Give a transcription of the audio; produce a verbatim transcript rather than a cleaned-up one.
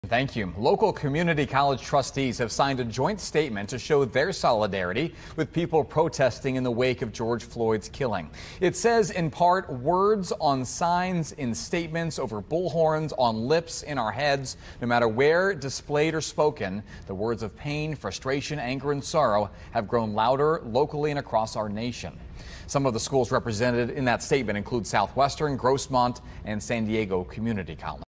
Thank you. Local community college trustees have signed a joint statement to show their solidarity with people protesting in the wake of George Floyd's killing. It says, in part, words on signs, in statements, over bullhorns, on lips, in our heads, no matter where displayed or spoken, the words of pain, frustration, anger, and sorrow have grown louder locally and across our nation. Some of the schools represented in that statement include Southwestern, Grossmont, and San Diego Community College.